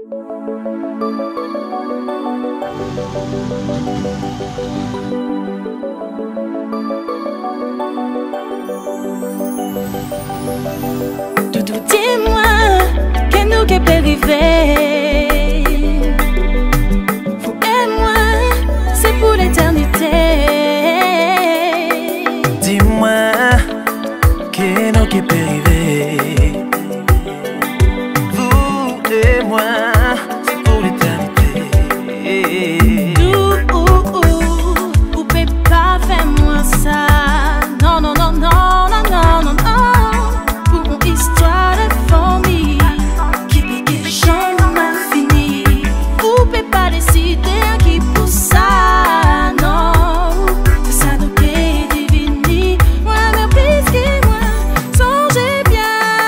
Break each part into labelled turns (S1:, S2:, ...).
S1: Doudou, dis-moi, qu'est-ce nous qui peut arriver? Vous et moi, c'est pour l'éternité.
S2: Dis-moi, qu'est-ce qui peut arriver? Vous et moi, c'est pour l'éternité.
S1: Vous pouvez pas faire moi ça. Non, non, non, non, non, non, non, non. Pour une histoire de famille qui jamais fini. Vous pouvez pas décider qui pour ça. Non, c'est ça nous qui divini. Moi, mais puisque moi, songez bien.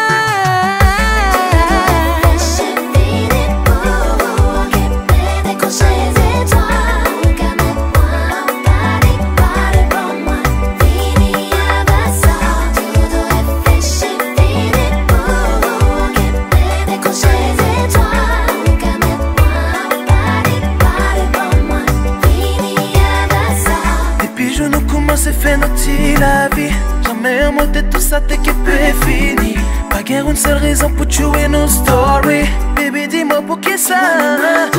S2: C'est fait notre la vie. Jamais un mot de tout ça t'es qui peut fini. Pas guère une seule raison pour tuer nos stories. Baby dis-moi pour qui ça.